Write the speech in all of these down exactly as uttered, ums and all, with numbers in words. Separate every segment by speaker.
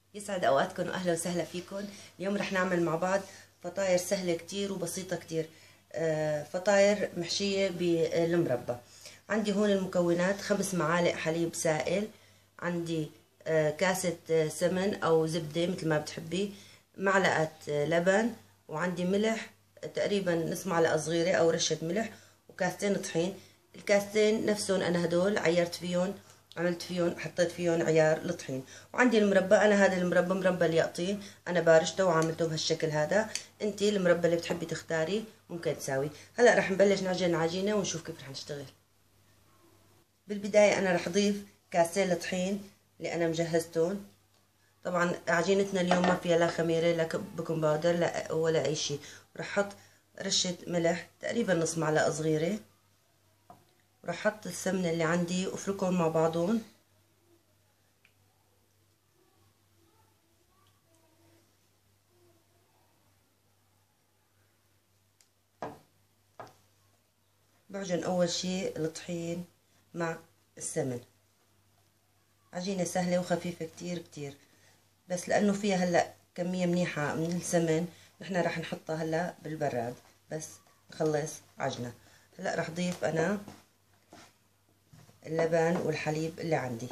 Speaker 1: يسعد اوقاتكم واهلا وسهلا فيكم. اليوم رح نعمل مع بعض فطاير سهله كتير وبسيطه كتير. آه، فطاير محشيه بالمربى. عندي هون المكونات: خمس معالق حليب سائل، عندي آه، كاسه آه، سمن او زبده مثل ما بتحبي، معلقه آه، لبن، وعندي ملح تقريبا نص معلقه صغيره او رشه ملح، وكاستين طحين. الكاستين نفسهم انا هدول عيرت فيهم، عملت فيهم حطيت فيهم عيار الطحين. وعندي المربى، انا هذا المربى مربى اليقطين، انا بارشته وعملته بهالشكل هذا. انتي المربى اللي بتحبي تختاري ممكن تساوي. هلا رح نبلش نعجن العجينه ونشوف كيف رح نشتغل. بالبدايه انا رح اضيف كاسين الطحين اللي انا مجهزتهم. طبعا عجينتنا اليوم ما فيها لا خميره لا بيكنج باودر لا ولا اي شيء. رح احط رشه ملح تقريبا نص معلقه صغيره، ورح احط السمنه اللي عندي وافركهم مع بعضهم. بعجن اول شيء الطحين مع السمن. عجينة سهلة وخفيفة كتير كتير، بس لانه فيها هلا كمية منيحة من السمن نحن راح نحطها هلا بالبراد بس نخلص عجنة. هلا راح اضيف انا اللبن والحليب اللي عندي.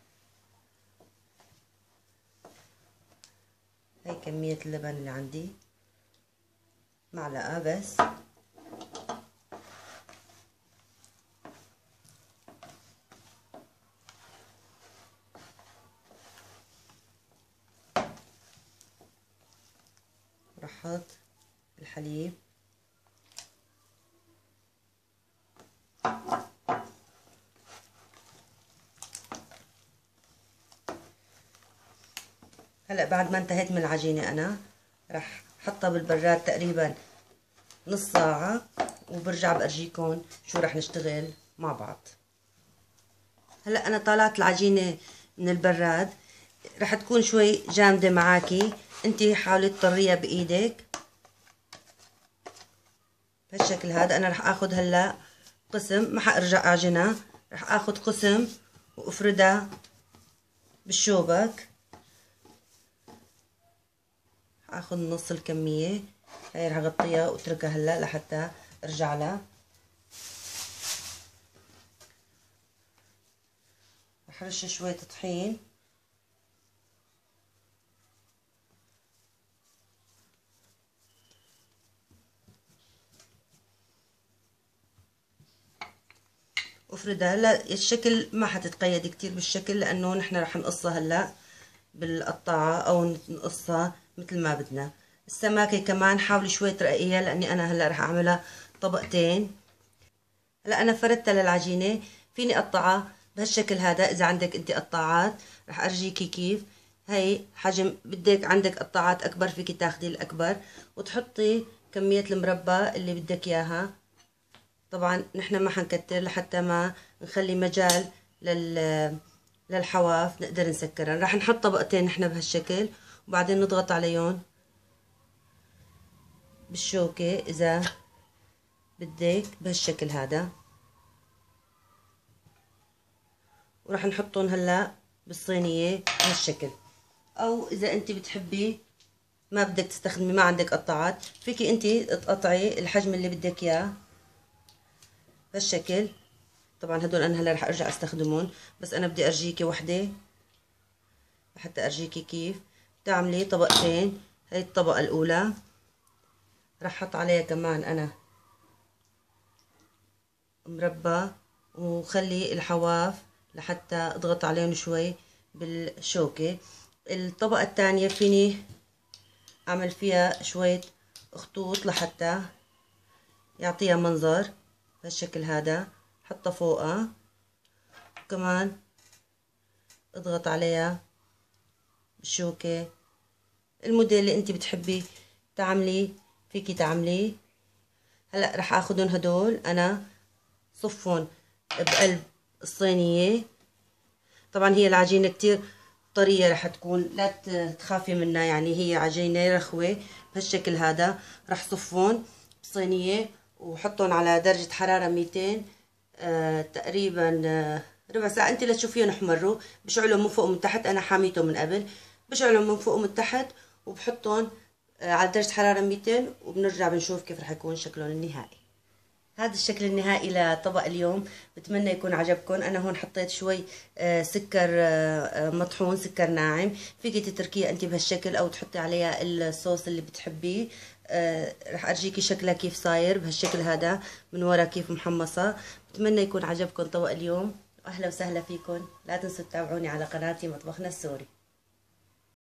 Speaker 1: هاي كمية اللبن اللي عندي، معلقة بس. راح احط الحليب، هلا بعد ما انتهيت من العجينة انا راح احطها بالبراد تقريبا نص ساعة، وبرجع بأرجيكم شو راح نشتغل مع بعض. هلا انا طلعت العجينة من البراد، راح تكون شوي جامدة معاكي، انتي حاولي تطريها بايدك بهالشكل هذا. انا راح اخذ هلا قسم، ما حارجع اعجنها، راح اخذ قسم وافردها بالشوبك. اخذ نص الكمية هاي، راح اغطيها واتركها هلا لحتى ارجع لها. راح ارش شوية طحين، وافردها. هلا الشكل ما حتتقيد كتير بالشكل لانه نحن راح نقصها هلا بالقطاعة او نقصها مثل ما بدنا. السماكة كمان حاولي شوي ترقيها لاني انا هلا راح اعملها طبقتين. هلا انا فردتها للعجينة، فيني اقطعها بهالشكل هذا. اذا عندك انت قطاعات راح ارجيكي كيف. هي حجم، بدك عندك قطاعات اكبر فيكي تاخدي الاكبر وتحطي كمية المربى اللي بدك اياها. طبعا نحن ما حنكتر لحتى ما نخلي مجال لل للحواف نقدر نسكرها. راح نحط طبقتين نحن بهالشكل، وبعدين نضغط عليهم بالشوكة اذا بدك بهالشكل هذا، وراح نحطهم هلا بالصينية بهالشكل. او اذا انت بتحبي ما بدك تستخدمي، ما عندك قطعات، فيكي انت تقطعي الحجم اللي بدك اياه بهالشكل. طبعا هدول انا هلا رح ارجع استخدمهم، بس انا بدي ارجيكي وحده لحتى ارجيكي كيف تعملي طبقتين. هاي الطبقة الاولى رح احط عليها كمان انا مربى، وخلي الحواف لحتى اضغط عليهم شوي بالشوكة. الطبقة الثانية فيني اعمل فيها شوية خطوط لحتى يعطيها منظر بهالشكل هذا. حطها فوقها كمان اضغط عليها بالشوكة. الموديل اللي انت بتحبي تعملي فيكي تعمليه. هلا رح اخذهم هدول انا صفهم بقلب الصينية. طبعا هي العجينة كتير طرية رح تكون، لا تخافي منها، يعني هي عجينة رخوة بهالشكل هذا. رح صفهم بصينية وحطهم على درجة حرارة ميتين آه تقريبا آه ربع ساعة، انت لتشوفيهم احمروا بشعلهم من فوق ومن تحت. انا حاميتهم من قبل. بشعلهم من فوق ومن تحت وبحطهم على درجة حرارة مئتين، وبنرجع بنشوف كيف رح يكون شكلهم النهائي. هذا الشكل النهائي لطبق اليوم، بتمنى يكون عجبكم. انا هون حطيت شوي سكر مطحون، سكر ناعم، فيكي تتركيه انت بهالشكل او تحطي عليها الصوص اللي بتحبيه. رح ارجيكي شكلها كيف صاير بهالشكل هذا من ورا كيف محمصة. بتمنى يكون عجبكم طبق اليوم، واهلا وسهلا فيكم. لا تنسوا تتابعوني على قناتي مطبخنا السوري.